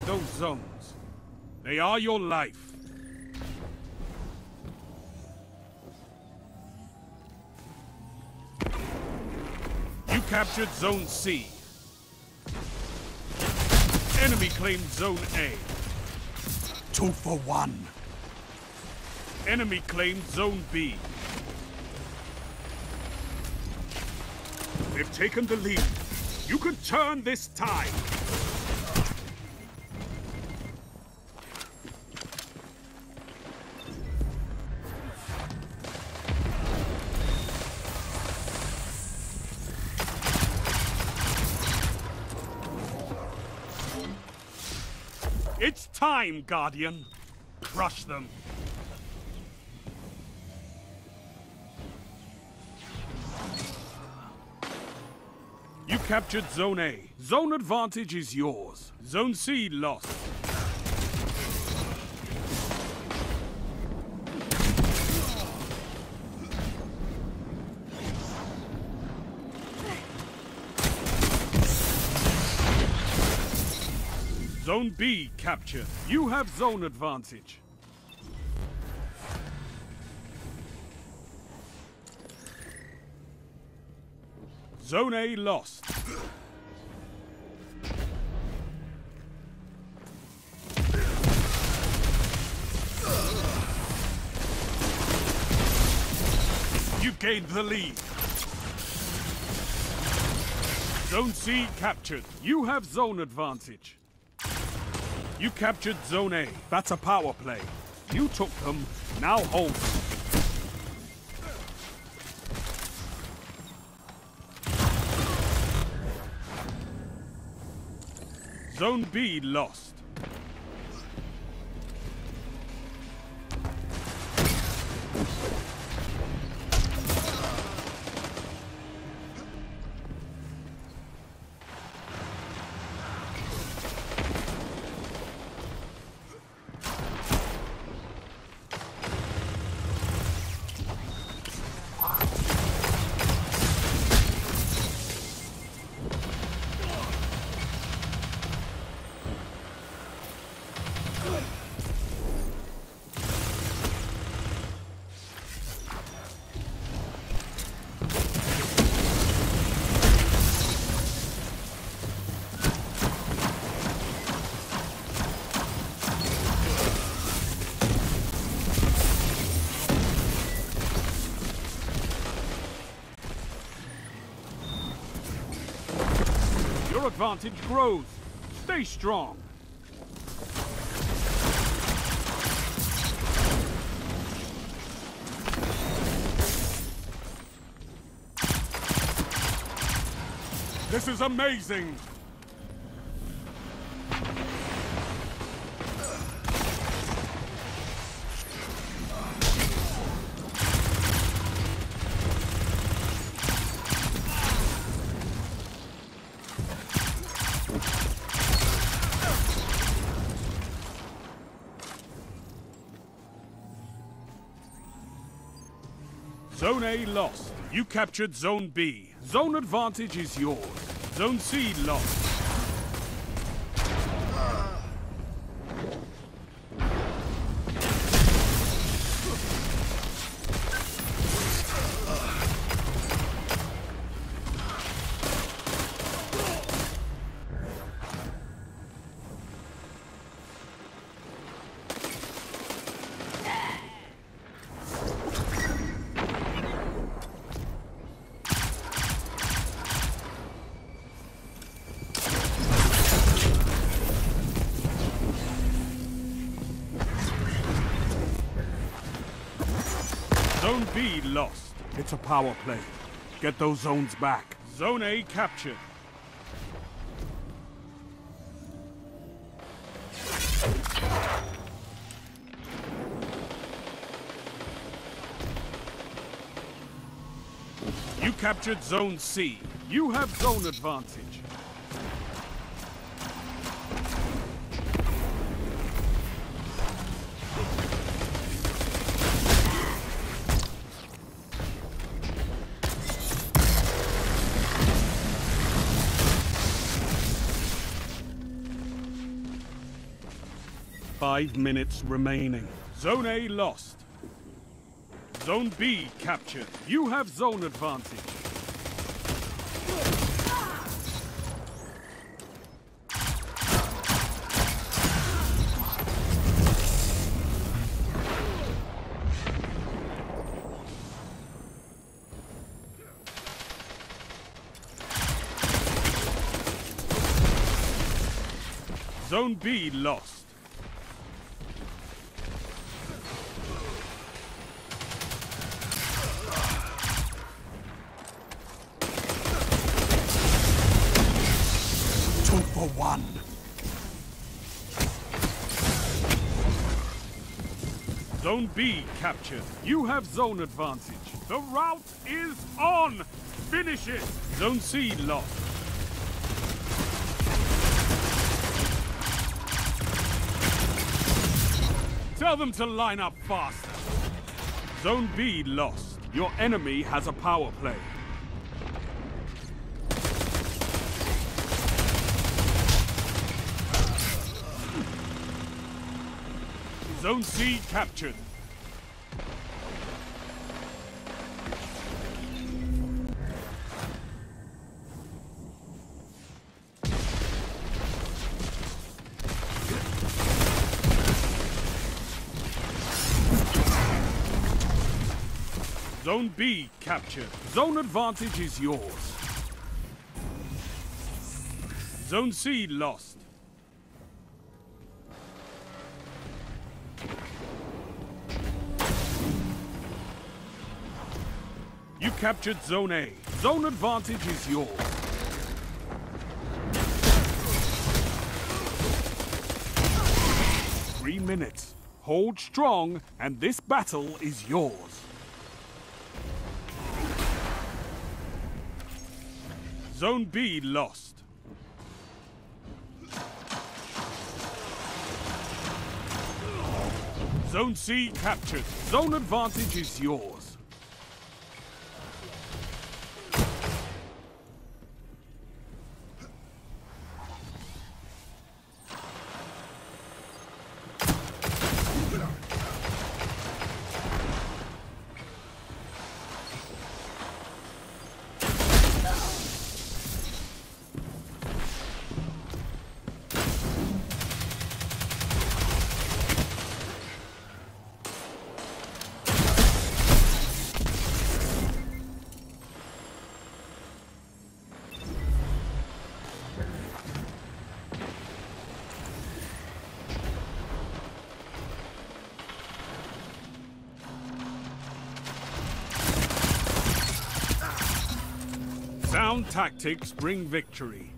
those zones. They are your life. You captured Zone C. Enemy claimed Zone A. 2 for 1. Enemy claimed Zone B. They've taken the lead. You can turn this tide. It's time, Guardian. Crush them. You captured Zone A. Zone advantage is yours. Zone C lost. Zone B captured. You have zone advantage. Zone A lost. You gained the lead. Zone C captured. You have zone advantage. You captured Zone A. That's a power play. You took them, now hold them. Zone B lost. Your advantage grows. Stay strong. This is amazing. Zone A lost. You captured Zone B. Zone advantage is yours. Zone C lost. Zone B lost. It's a power play. Get those zones back. Zone A captured. You captured Zone C. You have zone advantage. 5 minutes remaining. Zone A lost. Zone B captured. You have zone advantage. Zone B lost. Two for one. Zone B captured. You have zone advantage. The route is on. Finish it. Zone C lost. Tell them to line up faster. Zone B lost. Your enemy has a power play. Zone C captured. Zone B captured. Zone advantage is yours. Zone C lost. You captured Zone A. Zone advantage is yours. Three minutes. Hold strong, and this battle is yours. Zone B lost. Zone C captured. Zone advantage is yours. Sound tactics bring victory.